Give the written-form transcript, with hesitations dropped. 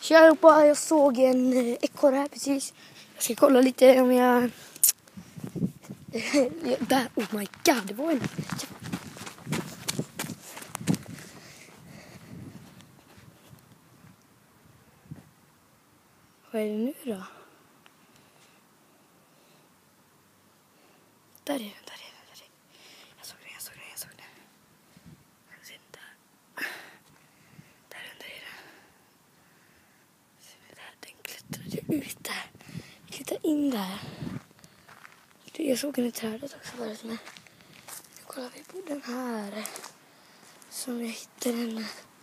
Tja allihopa, jag såg en ekorre här precis. Jag ska kolla lite om jag... Där, oh my god, det var en... Vad är det nu då? Där är den. Jag såg den. Jag ser den där. Där under är den. Ser ni där? Den klättrade ut där. Klättrade in där. Jag såg den i trädet också förut, men nu kollar vi på den här. Som jag hittade den.